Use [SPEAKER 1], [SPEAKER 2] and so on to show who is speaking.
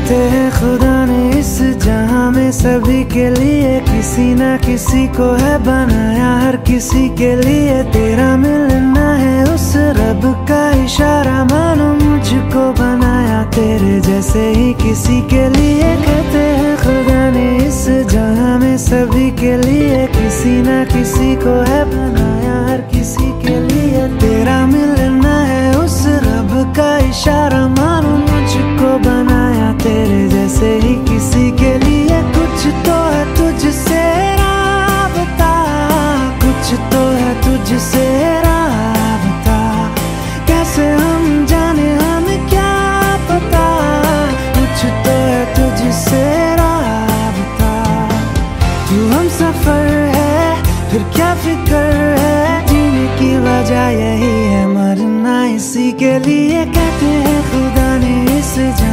[SPEAKER 1] कहते हैं खुदा ने इस जहां में सभी के लिए किसी ना किसी को है बनाया, हर किसी के लिए तेरा मिलना है उस रब का इशारा, मानो मुझको बनाया तेरे जैसे ही किसी के लिए। कहते हैं खुदा ने इस जहां में सभी के लिए किसी ना किसी को है बनाया, हर किसी के लिए तेरा मिलना है उस रब का इशारा, मानो मुझको बनाया तेरे जैसे ही किसी के लिए। कुछ तो है तुझसे राबता, कुछ तो है तुझसे राबता, कैसे हम जाने हमें क्या पता, कुछ तो है तुझसे राबता। तू हम सफर है फिर क्या फिक्र है, जीने की वजह यही है मरना इसी के लिए। कहते हैं खुदा ने इस